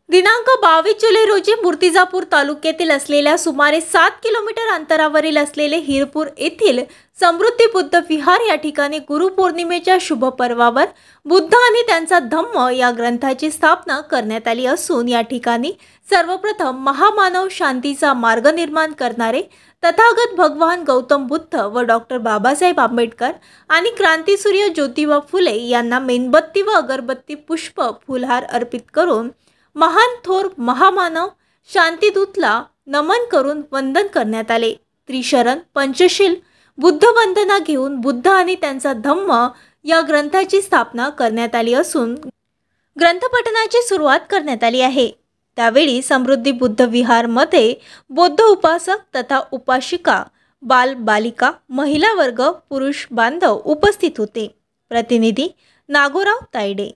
दिनांक 22 जुलै रोजी मूर्तिजापूर तालुक्यातील असलेल्या सुमारे 7 किलोमीटर अंतरावरील असलेले हिरपूर येथील समृद्धी बुद्ध विहार या ठिकाणी गुरुपौर्णिमेच्या शुभ पर्वावर बुद्ध आणि त्यांचा धम्म या ग्रंथाची स्थापना करण्यात आली असून या ठिकाणी सर्वप्रथम महामानव शांतीचा मार्ग निर्माण करणारे तथागत भगवान गौतम बुद्ध व डॉक्टर बाबासाहेब आंबेडकर आणि क्रांतीसूर्य ज्योतिबा फुले यांना मेणबत्ती व अगरबत्ती पुष्प फुलहार अर्पित करून महान थोर महामानव शांतीदूतला नमन करून वंदन करण्यात आले। त्रिशरण पंचशील बुद्ध वंदना घेऊन बुद्ध आणि त्यांचा धम्म या ग्रंथाची स्थापना करण्यात आली असून ग्रंथपठणाची सुरुवात करण्यात आली आहे। त्यावेळी समृद्धी बुद्ध विहार मध्ये बौद्ध उपासक तथा उपासिका बाल बालिका महिला वर्ग पुरुष बांधव उपस्थित होते। प्रतिनिधी नागोराव तायडे।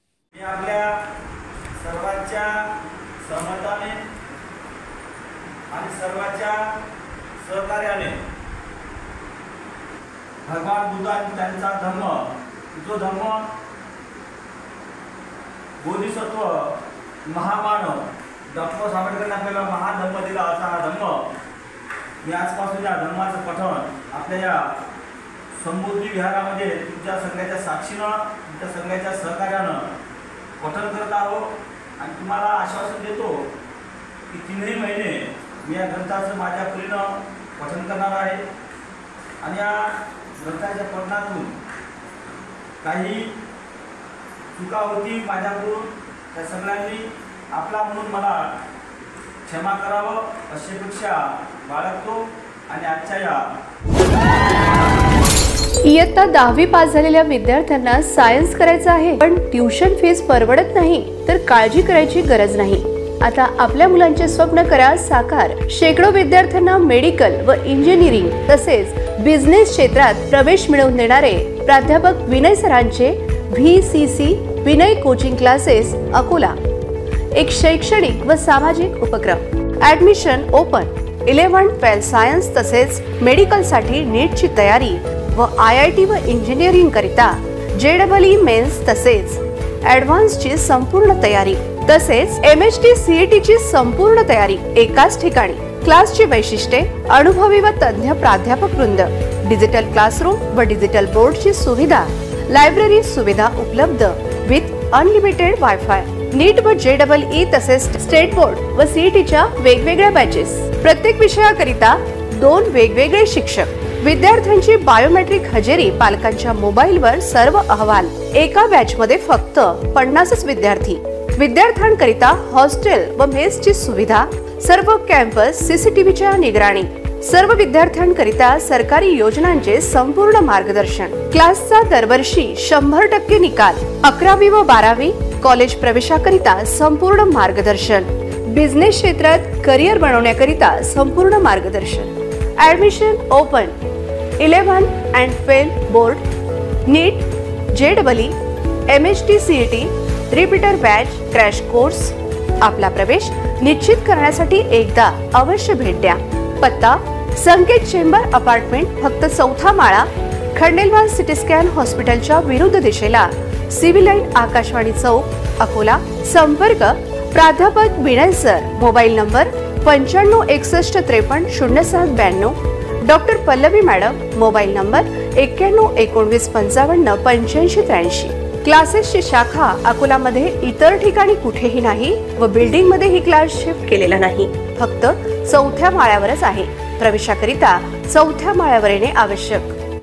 सर्वांच्या सहमताने आणि सर्वांच्या सहकार्याने भगवान बुद्ध आणि त्यांचा धम्म, जो धम्म बोधिसत्व महामानव डॉक्टर आंबेडकरांनी आपल्याला महाधम्म दिला असा हा धम्म, मी आजपासून या धम्माचं पठण आपल्या या समृद्धी विहारामध्ये तुमच्या संघाच्या साक्षीनं, तुमच्या संघाच्या सहकार्यानं पठण करत आहोत आणि तुम्हाला आश्वासन देतो की 3 महिने मी या ग्रंथाचं माझ्या परीनं पठण करणार आहे आणि या ग्रंथाच्या पठणातून काही चुका होती माझ्याकडून, त्या सगळ्यांनी आपला म्हणून मला क्षमा करावं अशी अपेक्षा बाळगतो आणि आजच्या या इयत्ता 10वी पास झालेल्या विद्यार्थ्यांना सायन्स करायचं आहे पण ट्युशन फीस परवडत नाही तर काळजी करायची गरज नाही। आता आपल्या मुलांचे स्वप्न करा साकार। शेकडो विद्यार्थ्यांना मेडिकल व इंजिनिअरिंग तसेच बिझनेस क्षेत्रात प्रवेश मिळवून देणारे प्राध्यापक विनय सरांचे VCC Vinay coaching classes Akola एक शैक्षणिक व सामाजिक उपक्रम। Admission open. 11-12 सायन्स तसेच मेडिकल साठी नीटची तयारी व IIT व इंजिनिअरिंग करिता JEE मेन्स तसेच ॲडव्हान्स ची संपूर्ण तयारी तसेच MHT CET ची संपूर्ण तयारी एकाच ठिकाणी। क्लासची वैशिष्ट्ये अनुभवी व तज्ञ प्राध्यापक वृंद, डिजिटल क्लासरूम व डिजिटल बोर्डची सुविधा, लायब्ररी सुविधा उपलब्ध विथ अनलिमिटेड वायफाय। नीट व JEE तसेच स्टेट बोर्ड व CET च्या वेगवेगळ्या बॅचेस। प्रत्येक विषयाकरिता 2 वेगवेगळे शिक्षक। विद्यार्थ्यांची बायोमेट्रिक हजेरी पालकांच्या मोबाईलवर सर्व अहवाल। एका बॅच मध्ये फक्त 50च विद्यार्थी। विद्यार्थ्यांकरिता हॉस्टेल व मेसची सुविधा। सर्व कॅम्पस CCTVच्या निगराणी। सर्व विद्यार्थ्यांकरिता सरकारी योजनांचे संपूर्ण मार्गदर्शन। क्लासचा दरवर्षी 100% निकाल। 11वी व 12वी कॉलेज प्रवेशाकरिता संपूर्ण मार्गदर्शन। बिझनेस क्षेत्रात करिअर बनवण्याकरिता संपूर्ण मार्गदर्शन। Admission open. 11 and 12 board, NEET, JEE, MHT CET, repeater batch, crash course. आपला प्रवेश निश्चित करण्यासाठी एकदा अवश्य भेट द्या। पत्ता संकेत चेंबर अपार्टमेंट फक्त 4था माळा, खंडेलवाल सिटी स्कॅन हॉस्पिटलच्या विरुद्ध दिशेला, सिव्हिल लाईन आकाशवाणी चौक अकोला। संपर्क प्राध्यापक Vinay sir. Mobile number 9561530792। Doctor Pallavi madam. Mobile number 9119558583। क्लासेसची शाखा अकोलामध्ये इतर ठिकाणी कुठेही नाही व बिल्डिंग मध्ये ही क्लास शिफ्ट केलेला नाही, फक्त 4थ्या माळ्यावरच आहे। प्रवेशाकरिता 4थ्या माळ्यावर येणे आवश्यक।